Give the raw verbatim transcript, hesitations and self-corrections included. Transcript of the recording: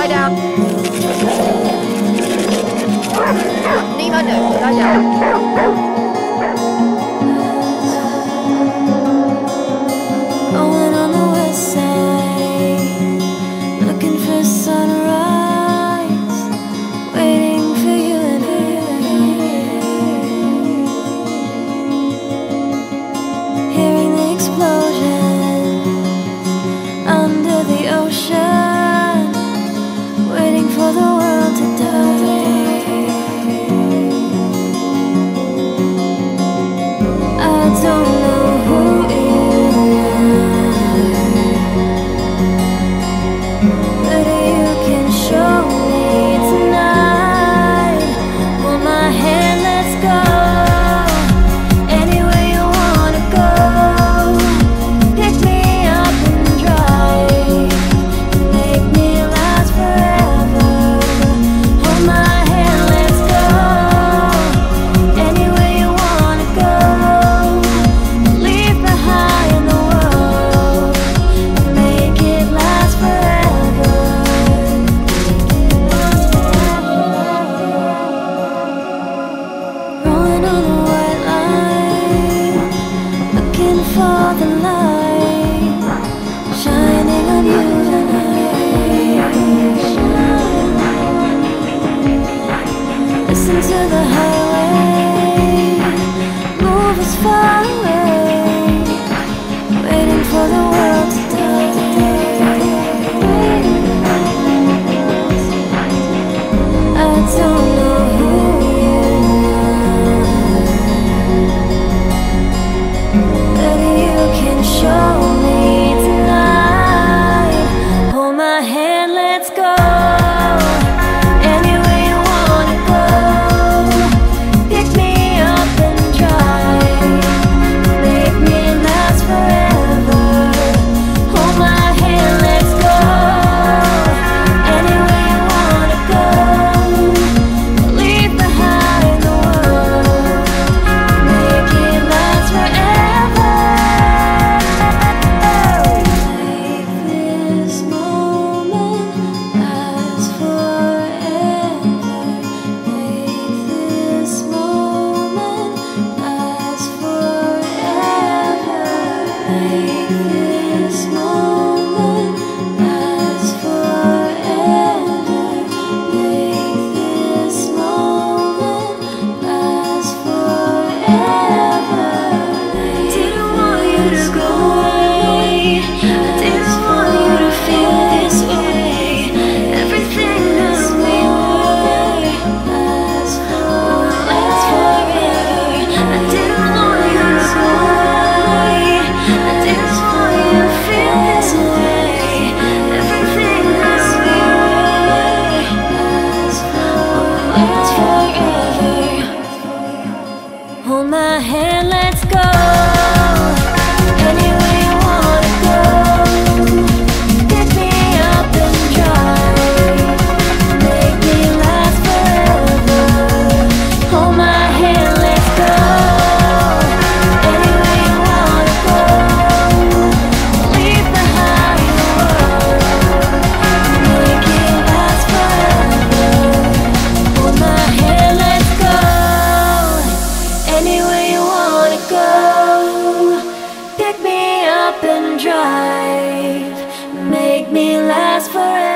down. Nemo, no, lie down. For the light shining on you tonight. Listen to the highway move us far away, waiting for the world to die. I don't know who show me tonight. Hold my hand, let's go. Anywhere you wanna go. Pick me up and drive. Make me last forever. Hold my hand, let's go. Anywhere you wanna go. Leave behind the world. Make it last forever. Hold my hand, let's go. Anywhere you wanna go. Pick me up and drive. Make me last forever. Hold my hand, let's go. Anywhere you wanna go. Leave behind the world. Make it last forever. Hold my hand, let's go. Anywhere you wanna go, pick me up and drive, make me last forever.